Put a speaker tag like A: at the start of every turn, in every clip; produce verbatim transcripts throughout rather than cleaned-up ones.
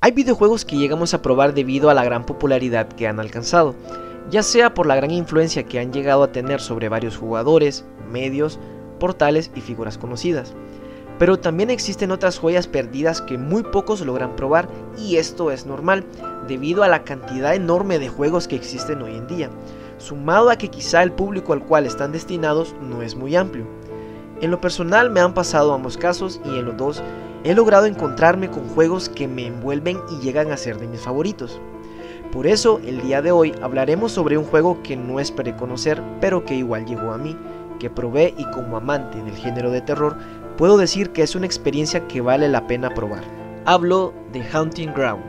A: Hay videojuegos que llegamos a probar debido a la gran popularidad que han alcanzado, ya sea por la gran influencia que han llegado a tener sobre varios jugadores, medios, portales y figuras conocidas. Pero también existen otras joyas perdidas que muy pocos logran probar, y esto es normal, debido a la cantidad enorme de juegos que existen hoy en día, sumado a que quizá el público al cual están destinados no es muy amplio. En lo personal me han pasado ambos casos, y en los dos he logrado encontrarme con juegos que me envuelven y llegan a ser de mis favoritos. Por eso el día de hoy hablaremos sobre un juego que no esperé conocer, pero que igual llegó a mí, que probé, y como amante del género de terror puedo decir que es una experiencia que vale la pena probar. Hablo de Haunting Ground.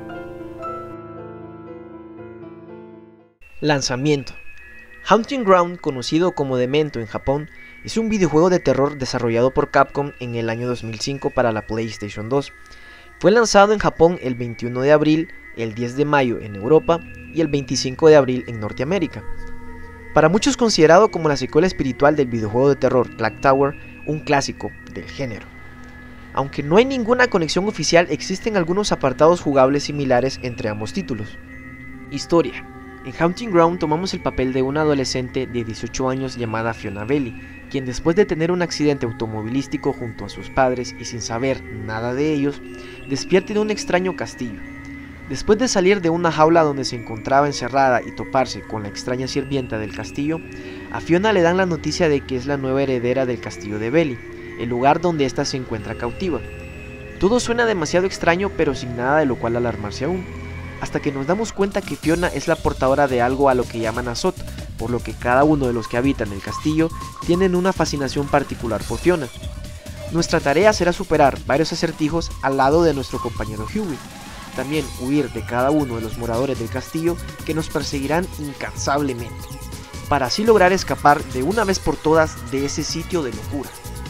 A: Lanzamiento. Haunting Ground, conocido como Demento en Japón, es un videojuego de terror desarrollado por Capcom en el año dos mil cinco para la PlayStation dos. Fue lanzado en Japón el veintiuno de abril, el diez de mayo en Europa y el veinticinco de abril en Norteamérica. Para muchos considerado como la secuela espiritual del videojuego de terror Clock Tower, un clásico del género. Aunque no hay ninguna conexión oficial, existen algunos apartados jugables similares entre ambos títulos. Historia. En Haunting Ground tomamos el papel de una adolescente de dieciocho años llamada Fiona Bailey, quien después de tener un accidente automovilístico junto a sus padres y sin saber nada de ellos, despierta en un extraño castillo. Después de salir de una jaula donde se encontraba encerrada y toparse con la extraña sirvienta del castillo, a Fiona le dan la noticia de que es la nueva heredera del castillo de Bailey, el lugar donde ésta se encuentra cautiva. Todo suena demasiado extraño, pero sin nada de lo cual alarmarse aún, hasta que nos damos cuenta que Fiona es la portadora de algo a lo que llaman Azot, por lo que cada uno de los que habitan el castillo tienen una fascinación particular por Fiona. Nuestra tarea será superar varios acertijos al lado de nuestro compañero Hughie. También huir de cada uno de los moradores del castillo que nos perseguirán incansablemente, para así lograr escapar de una vez por todas de ese sitio de locura.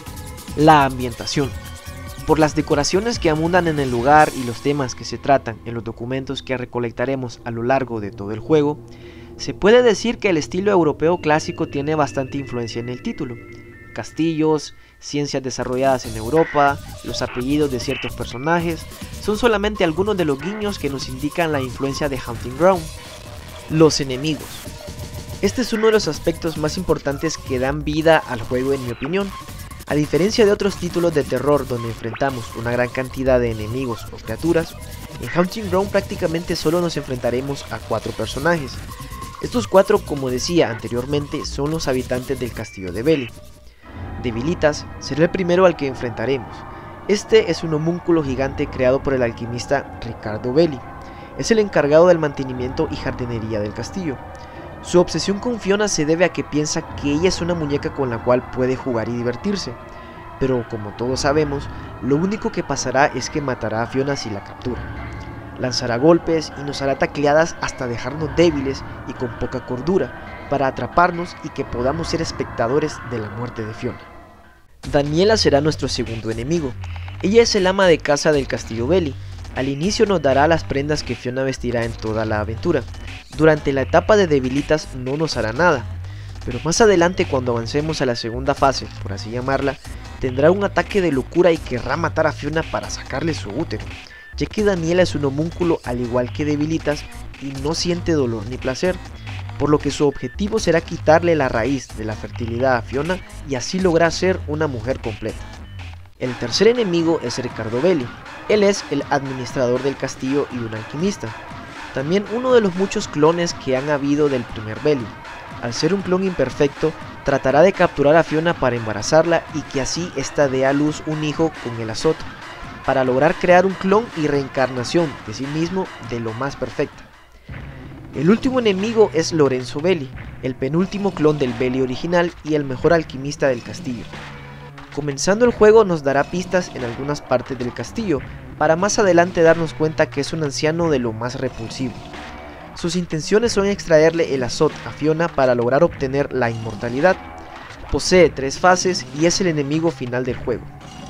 A: La ambientación. Por las decoraciones que abundan en el lugar y los temas que se tratan en los documentos que recolectaremos a lo largo de todo el juego, se puede decir que el estilo europeo clásico tiene bastante influencia en el título. Castillos, ciencias desarrolladas en Europa, los apellidos de ciertos personajes, son solamente algunos de los guiños que nos indican la influencia de Haunting Ground. Los enemigos. Este es uno de los aspectos más importantes que dan vida al juego en mi opinión. A diferencia de otros títulos de terror donde enfrentamos una gran cantidad de enemigos o criaturas, en Haunting Ground prácticamente solo nos enfrentaremos a cuatro personajes. Estos cuatro, como decía anteriormente, son los habitantes del castillo de Bailey. Devilitas será el primero al que enfrentaremos. Este es un homúnculo gigante creado por el alquimista Riccardo Bailey. Es el encargado del mantenimiento y jardinería del castillo. Su obsesión con Fiona se debe a que piensa que ella es una muñeca con la cual puede jugar y divertirse. Pero como todos sabemos, lo único que pasará es que matará a Fiona si la captura. Lanzará golpes y nos hará tacleadas hasta dejarnos débiles y con poca cordura, para atraparnos y que podamos ser espectadores de la muerte de Fiona. Daniela será nuestro segundo enemigo. Ella es el ama de casa del castillo Bailey. Al inicio nos dará las prendas que Fiona vestirá en toda la aventura. Durante la etapa de Devilitas no nos hará nada, pero más adelante, cuando avancemos a la segunda fase, por así llamarla, tendrá un ataque de locura y querrá matar a Fiona para sacarle su útero, ya que Daniela es un homúnculo al igual que Devilitas y no siente dolor ni placer, por lo que su objetivo será quitarle la raíz de la fertilidad a Fiona y así lograr ser una mujer completa. El tercer enemigo es Riccardo Bailey. Él es el administrador del castillo y un alquimista, también uno de los muchos clones que han habido del primer Bailey. Al ser un clon imperfecto, tratará de capturar a Fiona para embarazarla y que así ésta dé a luz un hijo con el Azot, para lograr crear un clon y reencarnación de sí mismo de lo más perfecta. El último enemigo es Lorenzo Bailey, el penúltimo clon del Bailey original y el mejor alquimista del castillo. Comenzando el juego nos dará pistas en algunas partes del castillo, para más adelante darnos cuenta que es un anciano de lo más repulsivo. Sus intenciones son extraerle el Azot a Fiona para lograr obtener la inmortalidad. Posee tres fases y es el enemigo final del juego.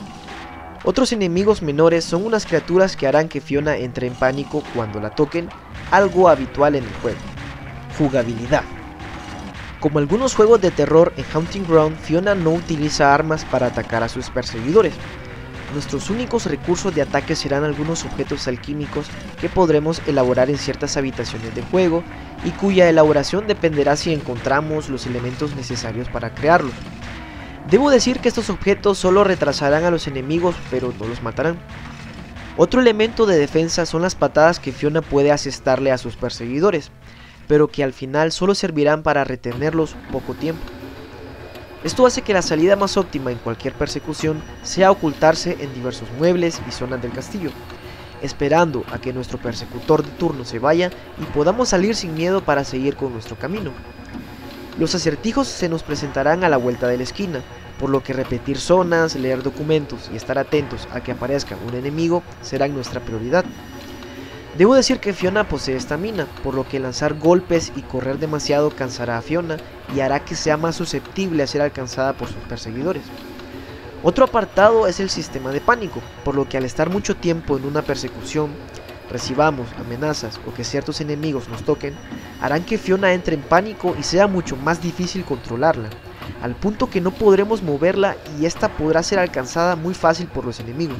A: Otros enemigos menores son unas criaturas que harán que Fiona entre en pánico cuando la toquen, algo habitual en el juego. Jugabilidad. Como algunos juegos de terror, en Haunting Ground Fiona no utiliza armas para atacar a sus perseguidores. Nuestros únicos recursos de ataque serán algunos objetos alquímicos que podremos elaborar en ciertas habitaciones de juego y cuya elaboración dependerá si encontramos los elementos necesarios para crearlos. Debo decir que estos objetos solo retrasarán a los enemigos, pero no los matarán. Otro elemento de defensa son las patadas que Fiona puede asestarle a sus perseguidores, pero que al final solo servirán para retenerlos poco tiempo. Esto hace que la salida más óptima en cualquier persecución sea ocultarse en diversos muebles y zonas del castillo, esperando a que nuestro persecutor de turno se vaya y podamos salir sin miedo para seguir con nuestro camino. Los acertijos se nos presentarán a la vuelta de la esquina, por lo que repetir zonas, leer documentos y estar atentos a que aparezca un enemigo serán nuestra prioridad. Debo decir que Fiona posee estamina, por lo que lanzar golpes y correr demasiado cansará a Fiona y hará que sea más susceptible a ser alcanzada por sus perseguidores. Otro apartado es el sistema de pánico, por lo que al estar mucho tiempo en una persecución, recibamos amenazas o que ciertos enemigos nos toquen, harán que Fiona entre en pánico y sea mucho más difícil controlarla, al punto que no podremos moverla y esta podrá ser alcanzada muy fácil por los enemigos.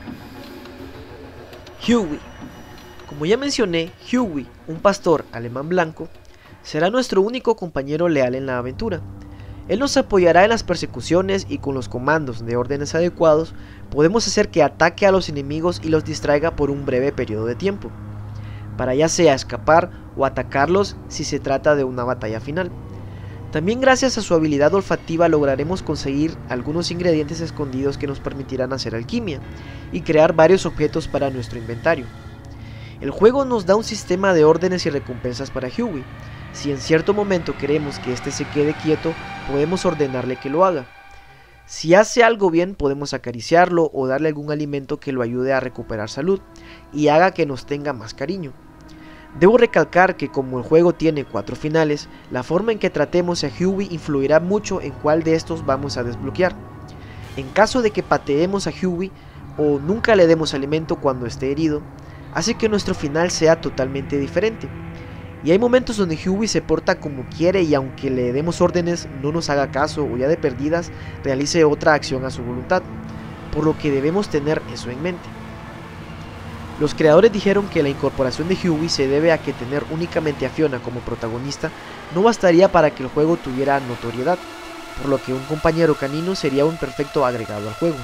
A: Huey. Como ya mencioné, Huey, un pastor alemán blanco, será nuestro único compañero leal en la aventura. Él nos apoyará en las persecuciones y con los comandos de órdenes adecuados podemos hacer que ataque a los enemigos y los distraiga por un breve periodo de tiempo, para ya sea escapar o atacarlos si se trata de una batalla final. También gracias a su habilidad olfativa lograremos conseguir algunos ingredientes escondidos que nos permitirán hacer alquimia y crear varios objetos para nuestro inventario. El juego nos da un sistema de órdenes y recompensas para Huey. Si en cierto momento queremos que éste se quede quieto, podemos ordenarle que lo haga. Si hace algo bien, podemos acariciarlo o darle algún alimento que lo ayude a recuperar salud y haga que nos tenga más cariño. Debo recalcar que como el juego tiene cuatro finales, la forma en que tratemos a Huey influirá mucho en cuál de estos vamos a desbloquear. En caso de que pateemos a Huey o nunca le demos alimento cuando esté herido, hace que nuestro final sea totalmente diferente. Y hay momentos donde Huey se porta como quiere y aunque le demos órdenes no nos haga caso o ya de perdidas realice otra acción a su voluntad, por lo que debemos tener eso en mente. Los creadores dijeron que la incorporación de Huey se debe a que tener únicamente a Fiona como protagonista no bastaría para que el juego tuviera notoriedad, por lo que un compañero canino sería un perfecto agregado al juego.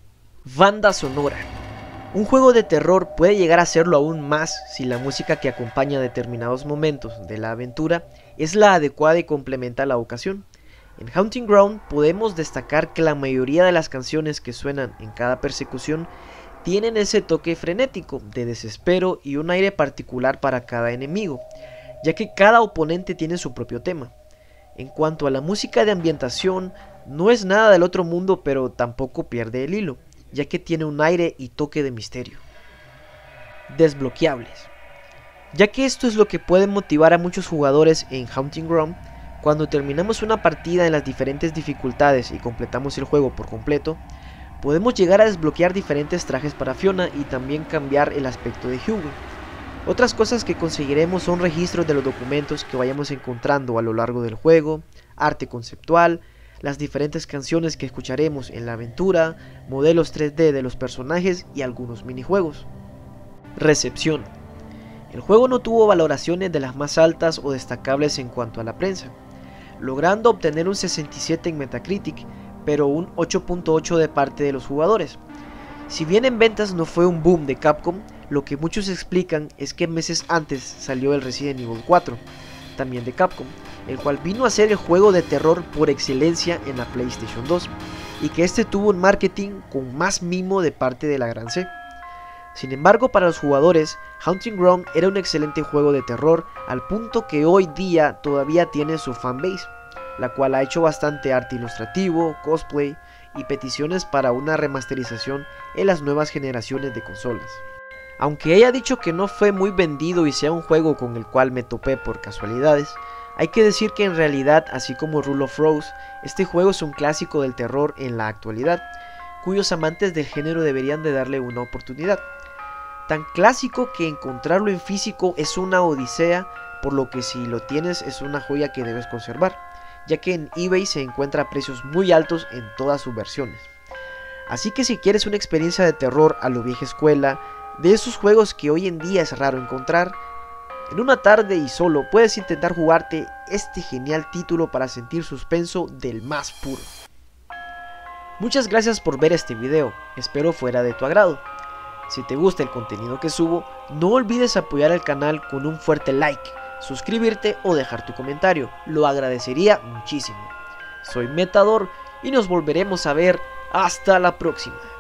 A: Banda sonora. Un juego de terror puede llegar a serlo aún más si la música que acompaña determinados momentos de la aventura es la adecuada y complementa la ocasión. En Haunting Ground podemos destacar que la mayoría de las canciones que suenan en cada persecución tienen ese toque frenético, de desespero y un aire particular para cada enemigo, ya que cada oponente tiene su propio tema. En cuanto a la música de ambientación, no es nada del otro mundo, pero tampoco pierde el hilo, ya que tiene un aire y toque de misterio. Desbloqueables. Ya que esto es lo que puede motivar a muchos jugadores en Haunting Ground, cuando terminamos una partida en las diferentes dificultades y completamos el juego por completo, podemos llegar a desbloquear diferentes trajes para Fiona y también cambiar el aspecto de Huey. Otras cosas que conseguiremos son registros de los documentos que vayamos encontrando a lo largo del juego, arte conceptual, las diferentes canciones que escucharemos en la aventura, modelos tres D de los personajes y algunos minijuegos. Recepción. El juego no tuvo valoraciones de las más altas o destacables en cuanto a la prensa, logrando obtener un sesenta y siete en Metacritic, pero un ocho punto ocho de parte de los jugadores. Si bien en ventas no fue un boom de Capcom, lo que muchos explican es que meses antes salió el Resident Evil cuatro, también de Capcom, el cual vino a ser el juego de terror por excelencia en la PlayStation dos, y que este tuvo un marketing con más mimo de parte de la gran C. Sin embargo, para los jugadores, Haunting Ground era un excelente juego de terror, al punto que hoy día todavía tiene su fanbase, la cual ha hecho bastante arte ilustrativo, cosplay y peticiones para una remasterización en las nuevas generaciones de consolas. Aunque haya dicho que no fue muy vendido y sea un juego con el cual me topé por casualidades, hay que decir que en realidad, así como Rule of Rose, este juego es un clásico del terror en la actualidad, cuyos amantes del género deberían de darle una oportunidad. Tan clásico que encontrarlo en físico es una odisea, por lo que si lo tienes es una joya que debes conservar, ya que en eBay se encuentra a precios muy altos en todas sus versiones. Así que si quieres una experiencia de terror a lo vieja escuela, de esos juegos que hoy en día es raro encontrar, en una tarde y solo puedes intentar jugarte este genial título para sentir suspenso del más puro. Muchas gracias por ver este video, espero fuera de tu agrado. Si te gusta el contenido que subo, no olvides apoyar al canal con un fuerte like, suscribirte o dejar tu comentario, lo agradecería muchísimo. Soy Metador y nos volveremos a ver hasta la próxima.